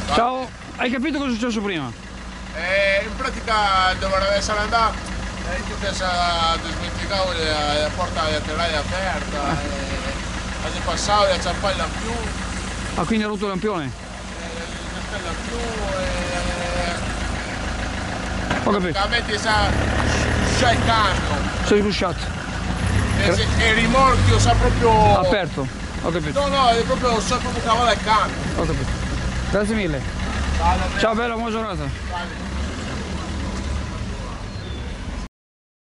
Ciao, hai capito cosa è successo prima? In pratica dovrebbe essere andato e tu che si smenticavo la porta laterale aperta e si passava e c'è un più Ah, quindi ha rotto il lampione? non più Ho capito, praticamente c'è il camion sei rusciato. e il rimorchio sa proprio Aperto, ho capito, no è proprio sa proprio cavolo il camion. ho capito. Grazie mille. Ciao bella, buona giornata. Vale.